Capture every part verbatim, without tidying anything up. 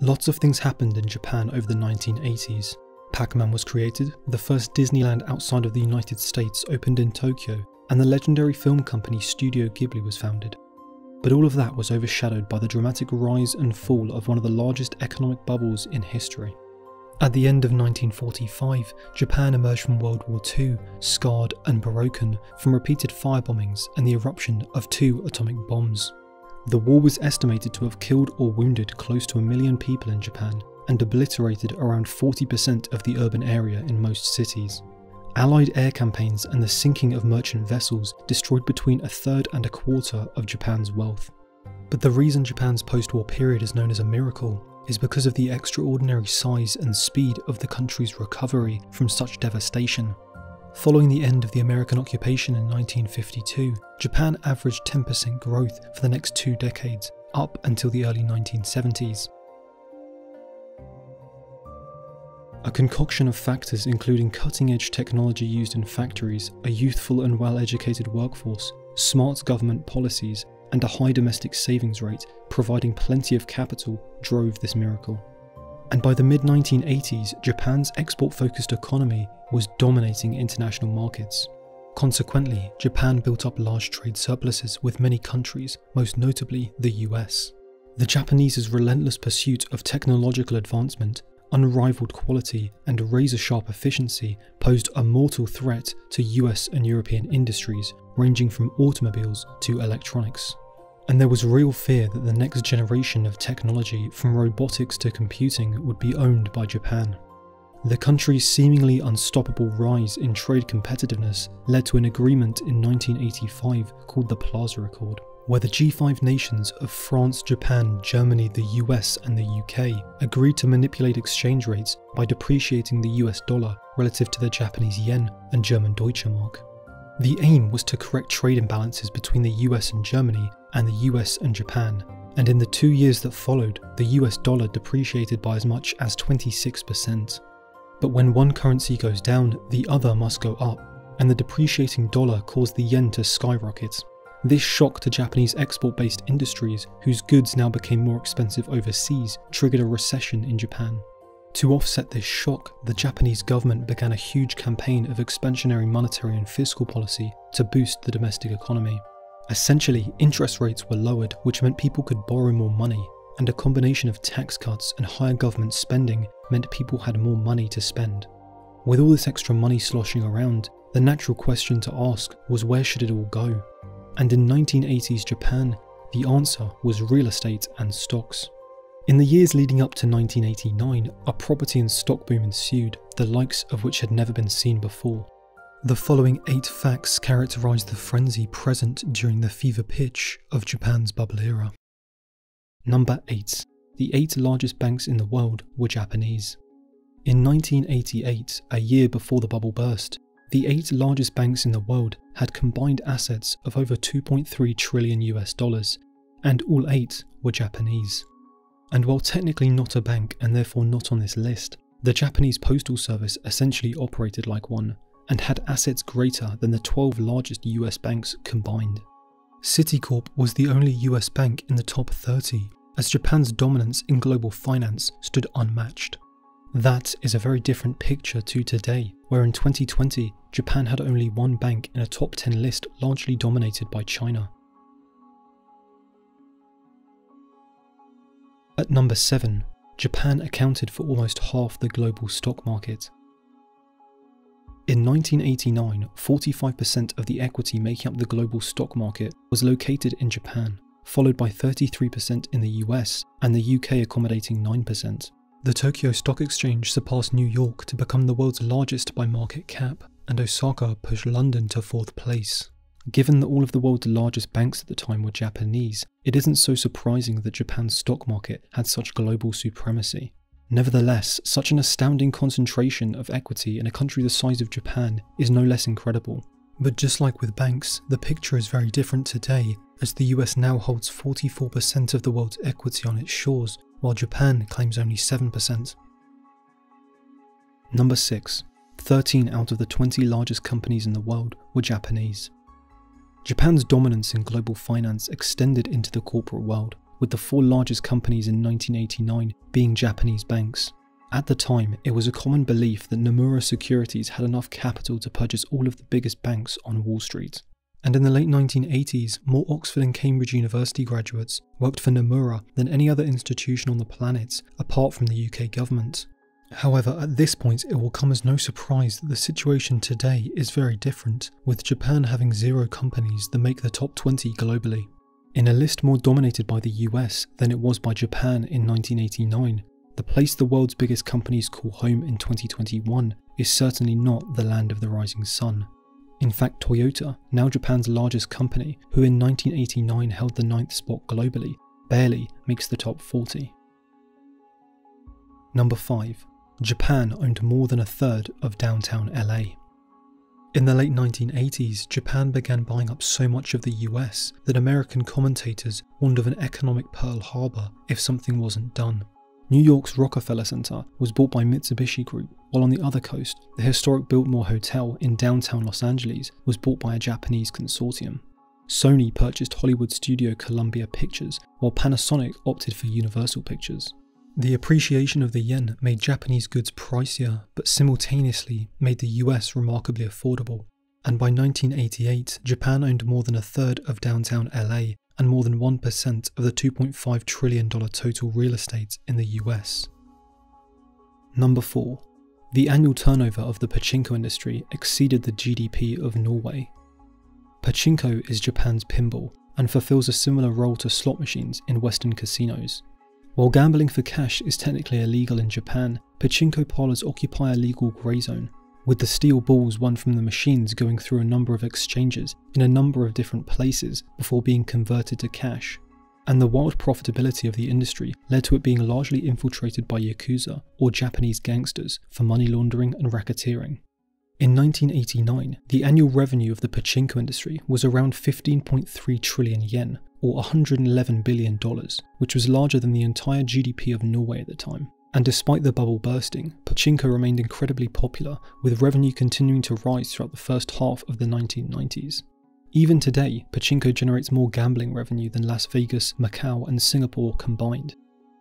Lots of things happened in Japan over the nineteen eighties. Pac-Man was created, the first Disneyland outside of the United States opened in Tokyo, and the legendary film company Studio Ghibli was founded. But all of that was overshadowed by the dramatic rise and fall of one of the largest economic bubbles in history. At the end of nineteen forty-five, Japan emerged from World War Two, scarred and broken from repeated firebombings and the eruption of two atomic bombs. The war was estimated to have killed or wounded close to a million people in Japan, and obliterated around forty percent of the urban area in most cities. Allied air campaigns and the sinking of merchant vessels destroyed between a third and a quarter of Japan's wealth. But the reason Japan's post-war period is known as a miracle is because of the extraordinary size and speed of the country's recovery from such devastation. Following the end of the American occupation in nineteen fifty-two, Japan averaged ten percent growth for the next two decades, up until the early nineteen seventies. A concoction of factors including cutting-edge technology used in factories, a youthful and well-educated workforce, smart government policies, and a high domestic savings rate providing plenty of capital drove this miracle. And by the mid nineteen eighties, Japan's export-focused economy was dominating international markets. Consequently, Japan built up large trade surpluses with many countries, most notably the U S. The Japanese's relentless pursuit of technological advancement, unrivaled quality, and razor-sharp efficiency posed a mortal threat to U S and European industries, ranging from automobiles to electronics. And there was real fear that the next generation of technology, from robotics to computing, would be owned by Japan. The country's seemingly unstoppable rise in trade competitiveness led to an agreement in nineteen eighty-five called the Plaza Accord, where the G five nations of France, Japan, Germany, the U S and the U K agreed to manipulate exchange rates by depreciating the U S dollar relative to the Japanese yen and German Deutsche Mark. The aim was to correct trade imbalances between the U S and Germany and the U S and Japan, and in the two years that followed, the U S dollar depreciated by as much as twenty-six percent. But when one currency goes down, the other must go up, and the depreciating dollar caused the yen to skyrocket. This shock to Japanese export-based industries, whose goods now became more expensive overseas, triggered a recession in Japan. To offset this shock, the Japanese government began a huge campaign of expansionary monetary and fiscal policy to boost the domestic economy. Essentially, interest rates were lowered, which meant people could borrow more money, and a combination of tax cuts and higher government spending meant people had more money to spend. With all this extra money sloshing around, the natural question to ask was, where should it all go? And in nineteen eighties Japan, the answer was real estate and stocks. In the years leading up to nineteen eighty-nine, a property and stock boom ensued, the likes of which had never been seen before. The following eight facts characterise the frenzy present during the fever pitch of Japan's bubble era. Number eight. The eight largest banks in the world were Japanese. In nineteen eighty-eight, a year before the bubble burst, the eight largest banks in the world had combined assets of over two point three trillion U S dollars, and all eight were Japanese. And while technically not a bank and therefore not on this list, the Japanese Postal Service essentially operated like one, and had assets greater than the twelve largest U S banks combined. Citicorp was the only U S bank in the top thirty, as Japan's dominance in global finance stood unmatched. That is a very different picture to today, where in twenty twenty, Japan had only one bank in a top ten list largely dominated by China. At number seven, Japan accounted for almost half the global stock market. In nineteen eighty-nine, forty-five percent of the equity making up the global stock market was located in Japan, followed by thirty-three percent in the U S and the U K accommodating nine percent. The Tokyo Stock Exchange surpassed New York to become the world's largest by market cap, and Osaka pushed London to fourth place. Given that all of the world's largest banks at the time were Japanese, it isn't so surprising that Japan's stock market had such global supremacy. Nevertheless, such an astounding concentration of equity in a country the size of Japan is no less incredible. But just like with banks, the picture is very different today, as the U S now holds forty-four percent of the world's equity on its shores, while Japan claims only seven percent. Number six. thirteen out of the twenty largest companies in the world were Japanese. Japan's dominance in global finance extended into the corporate world, with the four largest companies in nineteen eighty-nine being Japanese banks. At the time, it was a common belief that Nomura Securities had enough capital to purchase all of the biggest banks on Wall Street. And in the late nineteen eighties, more Oxford and Cambridge University graduates worked for Nomura than any other institution on the planet, apart from the U K government. However, at this point, it will come as no surprise that the situation today is very different, with Japan having zero companies that make the top twenty globally. In a list more dominated by the U S than it was by Japan in nineteen eighty-nine, the place the world's biggest companies call home in twenty twenty-one is certainly not the land of the rising sun. In fact, Toyota, now Japan's largest company, who in nineteen eighty-nine held the ninth spot globally, barely makes the top forty. Number five. Japan owned more than a third of downtown L A. In the late nineteen eighties, Japan began buying up so much of the U S that American commentators warned of an economic Pearl Harbor if something wasn't done. New York's Rockefeller Center was bought by Mitsubishi Group, while on the other coast, the historic Biltmore Hotel in downtown Los Angeles was bought by a Japanese consortium. Sony purchased Hollywood studio Columbia Pictures, while Panasonic opted for Universal Pictures. The appreciation of the yen made Japanese goods pricier, but simultaneously made the U S remarkably affordable. And by nineteen eighty-eight, Japan owned more than a third of downtown L A and more than one percent of the two point five trillion dollars total real estate in the U S. Number four. The annual turnover of the Pachinko industry exceeded the G D P of Norway. Pachinko is Japan's pinball and fulfills a similar role to slot machines in Western casinos. While gambling for cash is technically illegal in Japan, Pachinko parlors occupy a legal grey zone, with the steel balls won from the machines going through a number of exchanges in a number of different places before being converted to cash. And the wild profitability of the industry led to it being largely infiltrated by Yakuza, or Japanese gangsters, for money laundering and racketeering. In nineteen eighty-nine, the annual revenue of the Pachinko industry was around fifteen point three trillion yen, or one hundred eleven billion dollars, which was larger than the entire G D P of Norway at the time. And despite the bubble bursting, Pachinko remained incredibly popular, with revenue continuing to rise throughout the first half of the nineteen nineties. Even today, Pachinko generates more gambling revenue than Las Vegas, Macau and Singapore combined.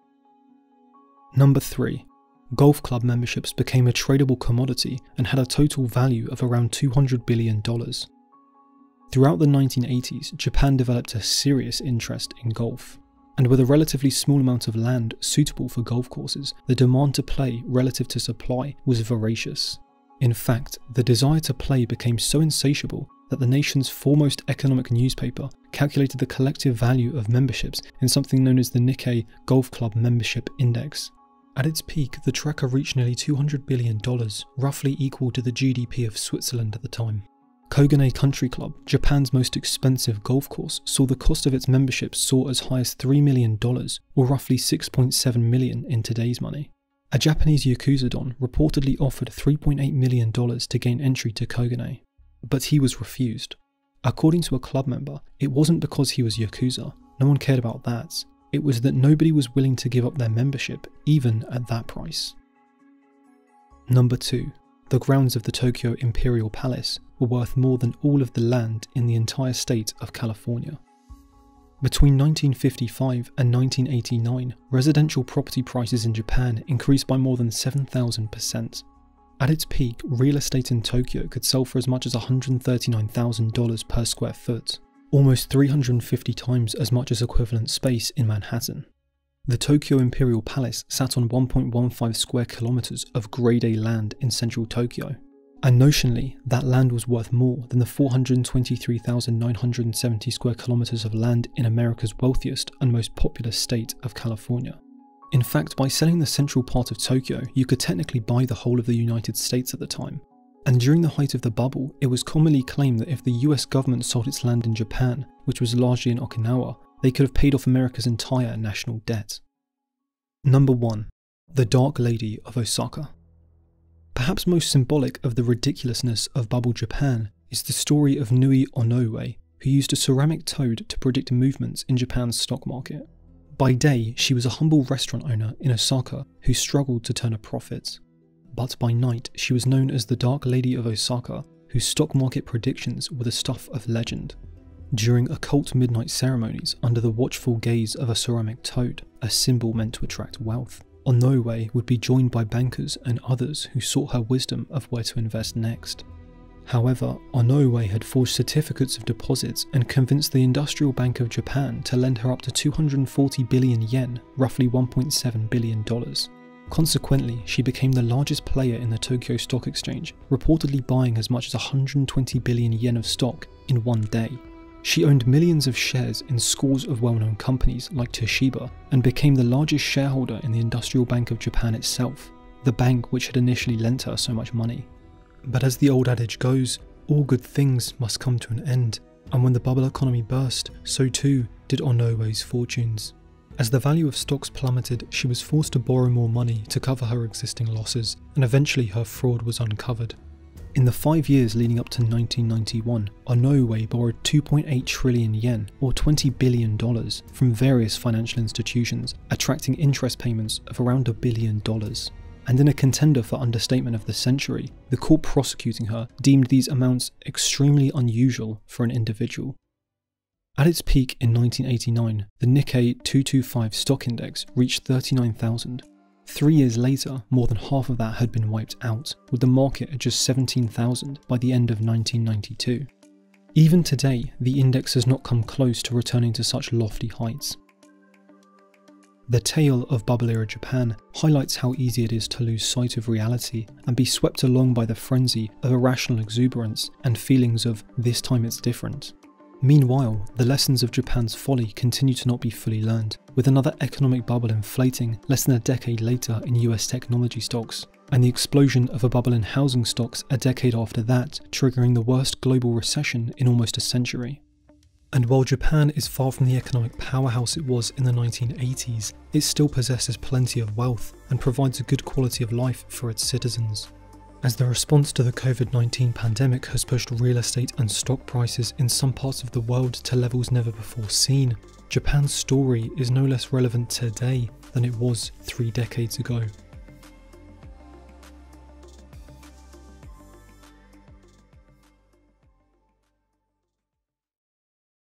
Number three. Golf club memberships became a tradable commodity and had a total value of around two hundred billion dollars. Throughout the nineteen eighties, Japan developed a serious interest in golf. And with a relatively small amount of land suitable for golf courses, the demand to play relative to supply was voracious. In fact, the desire to play became so insatiable that the nation's foremost economic newspaper calculated the collective value of memberships in something known as the Nikkei Golf Club Membership Index. At its peak, the tracker reached nearly two hundred billion dollars, roughly equal to the G D P of Switzerland at the time. Kogane Country Club, Japan's most expensive golf course, saw the cost of its membership soar as high as three million dollars, or roughly six point seven million dollars in today's money. A Japanese Yakuza don reportedly offered three point eight million dollars to gain entry to Kogane, but he was refused. According to a club member, it wasn't because he was Yakuza, no one cared about that. It was that nobody was willing to give up their membership, even at that price. Number two. The grounds of the Tokyo Imperial Palace were worth more than all of the land in the entire state of California. Between nineteen fifty-five and nineteen eighty-nine, residential property prices in Japan increased by more than seven thousand percent. At its peak, real estate in Tokyo could sell for as much as one hundred thirty-nine thousand dollars per square foot, almost three hundred fifty times as much as equivalent space in Manhattan. The Tokyo Imperial Palace sat on one point one five square kilometers of grade A land in central Tokyo, and notionally, that land was worth more than the four hundred twenty-three thousand nine hundred seventy square kilometers of land in America's wealthiest and most populous state of California. In fact, by selling the central part of Tokyo, you could technically buy the whole of the United States at the time. And during the height of the bubble, it was commonly claimed that if the U S government sold its land in Japan, which was largely in Okinawa, they could have paid off America's entire national debt. Number one. The Dark Lady of Osaka. Perhaps most symbolic of the ridiculousness of bubble Japan is the story of Nui Onoue, who used a ceramic toad to predict movements in Japan's stock market. By day, she was a humble restaurant owner in Osaka who struggled to turn a profit. But by night, she was known as the Dark Lady of Osaka, whose stock market predictions were the stuff of legend. During occult midnight ceremonies under the watchful gaze of a ceramic toad, a symbol meant to attract wealth, Onoue would be joined by bankers and others who sought her wisdom of where to invest next. However, Onoue had forged certificates of deposits and convinced the Industrial Bank of Japan to lend her up to two hundred forty billion yen, roughly one point seven billion dollars. Consequently, she became the largest player in the Tokyo Stock Exchange, reportedly buying as much as one hundred twenty billion yen of stock in one day. She owned millions of shares in scores of well-known companies like Toshiba and became the largest shareholder in the Industrial Bank of Japan itself, the bank which had initially lent her so much money. But as the old adage goes, all good things must come to an end, and when the bubble economy burst, so too did Onoue's fortunes. As the value of stocks plummeted, she was forced to borrow more money to cover her existing losses, and eventually her fraud was uncovered. In the five years leading up to nineteen ninety-one, Onoue borrowed two point eight trillion yen, or twenty billion dollars, from various financial institutions, attracting interest payments of around a billion dollars. And in a contender for understatement of the century, the court prosecuting her deemed these amounts extremely unusual for an individual. At its peak in nineteen eighty-nine, the Nikkei two twenty-five stock index reached thirty-nine thousand. Three years later, more than half of that had been wiped out, with the market at just seventeen thousand by the end of nineteen ninety-two. Even today, the index has not come close to returning to such lofty heights. The tale of bubble-era Japan highlights how easy it is to lose sight of reality and be swept along by the frenzy of irrational exuberance and feelings of "this time it's different." Meanwhile, the lessons of Japan's folly continue to not be fully learned, with another economic bubble inflating less than a decade later in U S technology stocks, and the explosion of a bubble in housing stocks a decade after that, triggering the worst global recession in almost a century. And while Japan is far from the economic powerhouse it was in the nineteen eighties, it still possesses plenty of wealth and provides a good quality of life for its citizens. As the response to the COVID nineteen pandemic has pushed real estate and stock prices in some parts of the world to levels never before seen, Japan's story is no less relevant today than it was three decades ago.